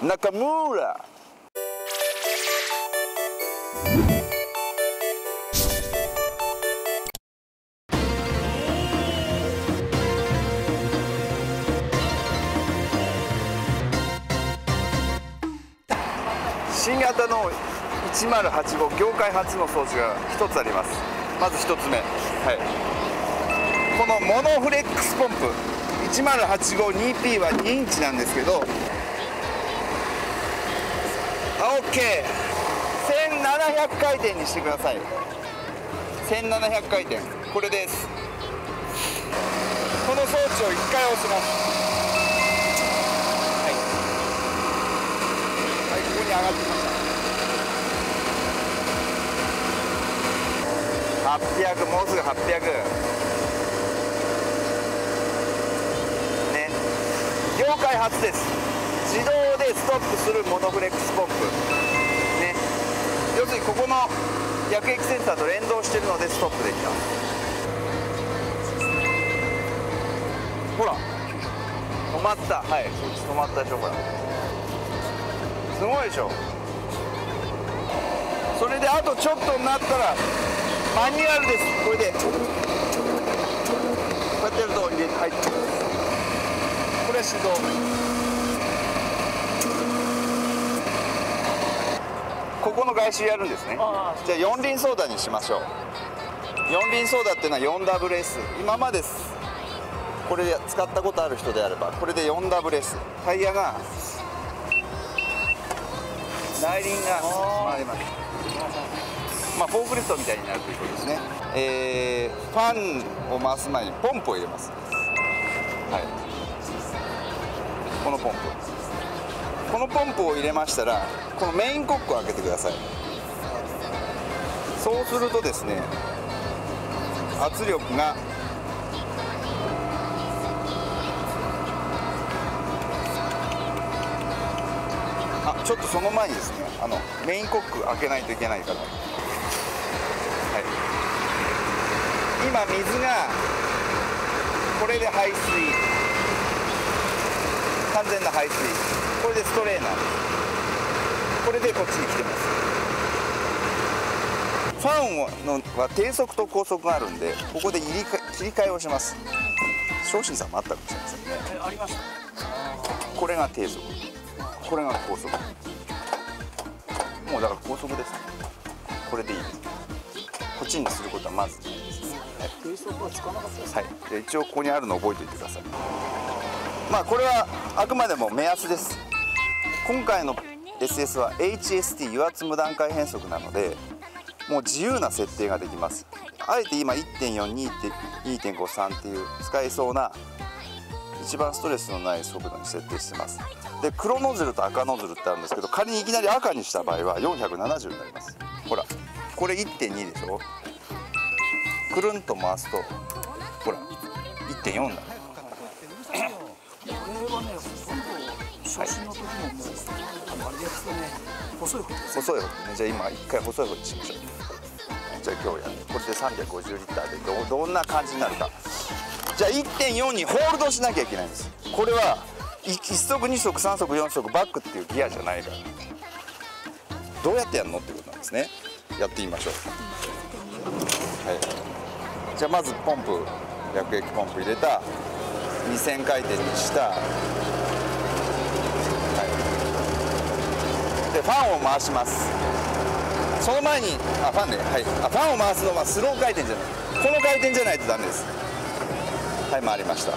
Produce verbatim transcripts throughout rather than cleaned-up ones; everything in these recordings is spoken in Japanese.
中村。新型のいちまるはちご業界初の装置がひとつあります。まずひとつめ、はい、このモノフレックスポンプ いちまるはちごツーピー はにインチなんですけど、 OK、 せんななひゃく回転にしてください。せんななひゃく回転、これです。この装置をいっかい押します。はい、はい、ここに上がってきました。はっぴゃく、もうすぐはっぴゃくね。業界初です。自動でストップするモノフレックスポンプね。要するにここの薬液センサーと連動しているのでストップできます。ほら止まった。はい、止まったでしょ。ほらすごいでしょ。それであとちょっとになったらマニュアルです。これでこうやってやると入れて入ってます。これは手動。ここの外周やるんですね。じゃあ四輪ソーダにしましょう。四輪ソーダっていうのは フォーダブリューエス。 今までこれで使ったことある人であればこれで フォーダブリューエス。 タイヤが内輪が回ります。まあ、フォークリフトみたいになるということですね。えー、ファンを回す前にポンプを入れます。はい、このポンプこのポンプを入れましたらこのメインコックを開けてください。そうするとですね、圧力があちょっとその前にですね、あのメインコック開けないといけないから、はい、今水がこれで排水、完全な排水、これでストレーナーです。これでこっちに来てます。ファンのは低速と高速があるんで、ここで切りか切り替えをします。昇進さんもあったかもしれませんね。ありました。これが低速、これが高速。もうだから高速ですね。これでいいです。こっちにすることはまずないですね。低速はつかなかったです。はい。で一応ここにあるのを覚えておいてください。まあこれはあくまでも目安です。今回の エスエス は エイチエスティー 油圧無段階変速なので、もう自由な設定ができます。あえて今 いってんよん、にてんご、さんっていう使えそうな一番ストレスのない速度に設定してます。で黒ノズルと赤ノズルってあるんですけど、仮にいきなり赤にした場合はよんひゃくななじゅうになります。ほらこれ いってんに でしょ。くるんと回すとほら いってんよん だ。 写真の時ももうあれですよね、細い方です。 細い方ね。じゃあ今一回細い方にしましょう。じゃあ今日やるこれでさんびゃくごじゅうリッターで ど, どんな感じになるか。じゃあ いってんよん にホールドしなきゃいけないんです。これはいっ速に速さん速よん速バックっていうギアじゃないから、どうやってやるのってことなんですね。やってみましょう。はい、じゃあまずポンプ、薬液ポンプ入れた、にせん回転にした、でファンを回します。その前にあファンね、はい、あファンを回すのはスロー回転じゃない、この回転じゃないとダメです。はい、回りました。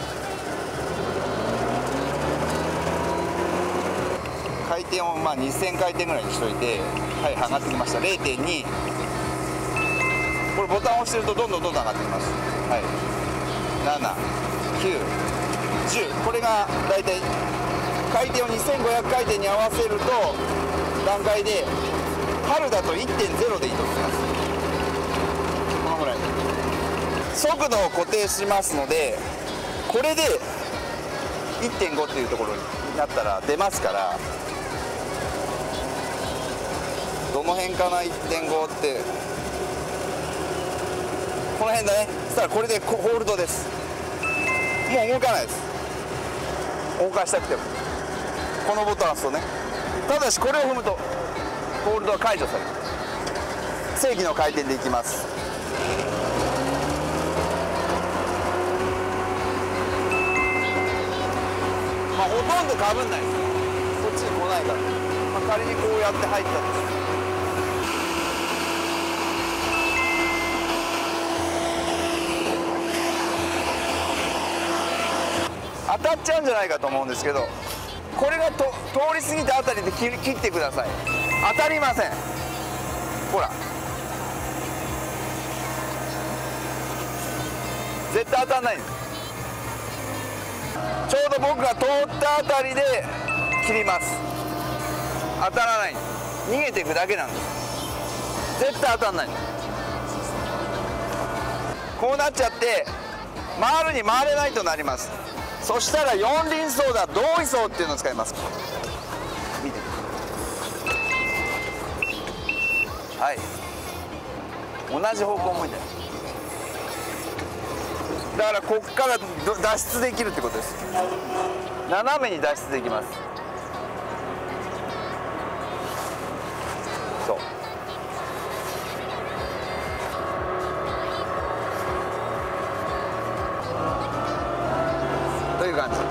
回転をまあにせん回転ぐらいにしといて、はい、上がってきました。 れいてんに、 これボタンを押してるとどんどんどんどん上がってきます。はい、なな、きゅう、じゅう、これがだいたい回転をにせんごひゃく回転に合わせると段階で、春だと いってんゼロ でいいと思います。このぐらい速度を固定しますので、これで いってんご っていうところになったら出ますから、どの辺かな いってんご って、この辺だね。そしたらこれでホールドです。もう動かないです。動かしたくてもこのボタンを押すとね、 ただしこれを踏むとホールドは解除される。正規の回転でいきます。まあほとんどかぶんないです。こっちに来ないから、まあ、仮にこうやって入ったんです。当たっちゃうんじゃないかと思うんですけど、これがと通り過ぎたあたりで切切ってください。当たりません。ほら絶対当たんないんです。ちょうど僕が通ったあたりで切ります。当たらないんです。逃げていくだけなんです。絶対当たんないんです。こうなっちゃって回るに回れないとなります。そしたら四輪走だ、同位走っていうのを使います。見て、はい、同じ方向向いてる。だからこっから脱出できるってことです。斜めに脱出できます。そうという感じ。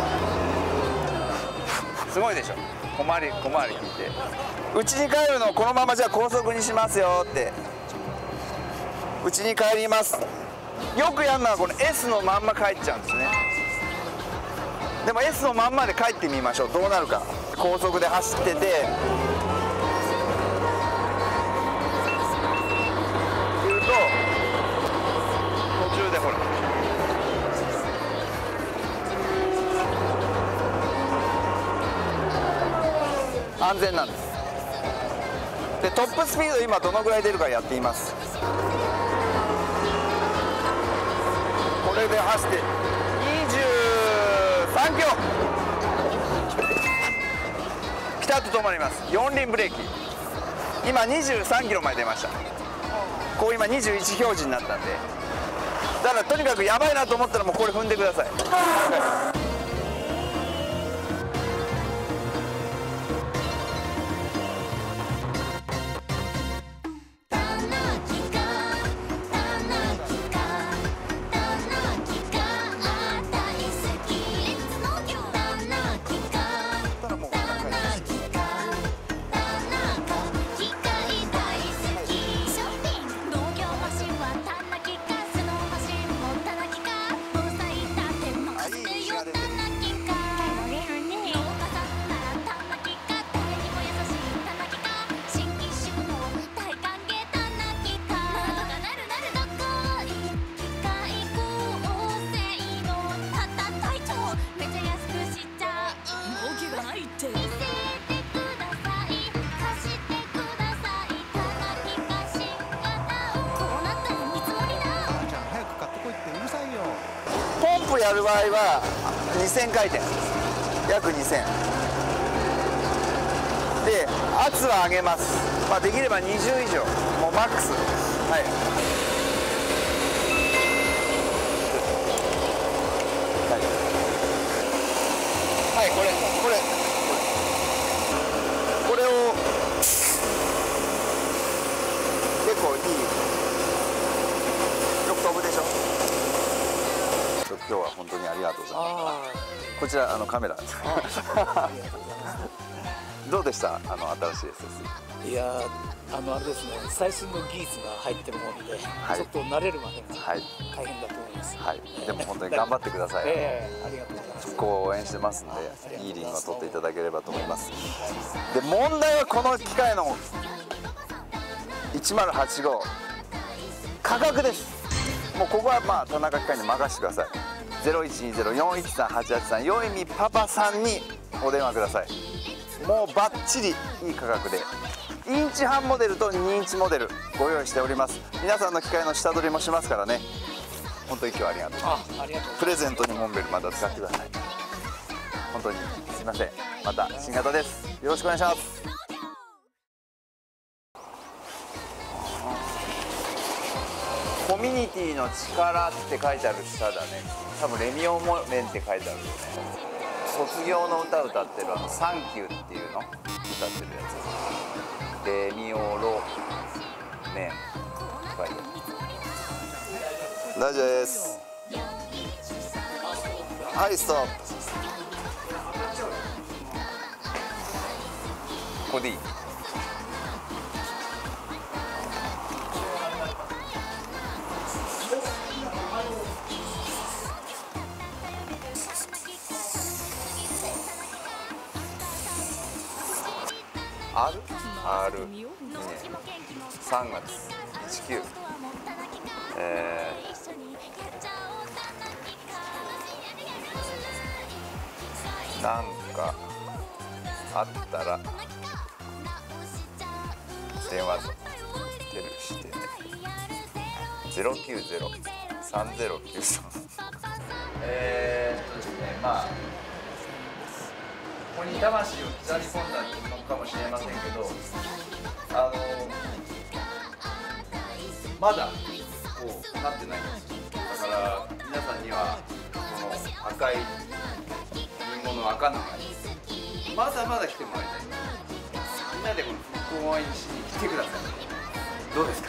すごいでしょ。小回り小回り聞いて、うちに帰るのをこのままじゃあ高速にしますよって。うちに帰ります。よくやるのはこの S のまんま帰っちゃうんですね。でも S のまんまで帰ってみましょう。どうなるか。高速で走ってて言うと途中でほら安全なんです。でトップスピード今どのぐらい出るかやってみます。これで走ってにじゅうさんキロ、ピタッと止まります。四輪ブレーキ。今にじゅうさんキロまで出ました。こう今にじゅういち表示になったんで、だからとにかくやばいなと思ったらもうこれ踏んでください。ポンプやる場合はにせんかいてん、約にせんで圧は上げます。まあ、できればにじゅう以上、もうマックス。はい、はいはい、これこれこれを結構いい、よく飛ぶでしょ。今日は本当にありがとうございます。こちらあのカメラどうでした、あの新しい エスエス？ いやあのあれですね、最新の技術が入ってるもので、はい、ちょっと慣れるまでが大変だと思います。はい、 でも本当に頑張ってください。 えー、ありがとうございます。 復興を応援してますんで、いいリングを取っていただければと思います。で問題はこの機械のいちまるはちご価格です。もうここはまあ田中機械に任せてください。ゼロいちにゼロ よんいちさん はちはちさんよいみパパさんにお電話ください。もうバッチリいい価格でインチ半モデルとにインチモデルご用意しております。皆さんの機械の下取りもしますからね。本当に今日はありがとう。 あ、ありがとう。 プレゼントにモンベルまた使ってください。本当にすいません。また新型です。よろしくお願いします。コミュニティの力って書いてある下だね。多分レミオモメンって書いてあるよね。 卒業の歌歌ってるあの「サンキュー」っていうの歌ってるやつ、レミオロメン書いてある。大丈夫です。はいストップ。ここでいい。あるあるね、さんがつじゅうく、えー、なんかあったら電話出るしてね。ゼロきゅうゼロ さんゼロきゅうさん えーっとですね、まあここに魂を刻み込んだのかもしれませんけど、あのまだこうなってないんですよ。だから皆さんにはこの赤いリンゴの赤の葉にまだまだ来てもらいたい。みんなでこの復興応援しに来てください。どうですか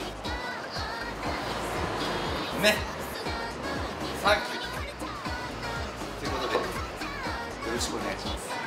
ね。サンキューということでよろしくお願いします。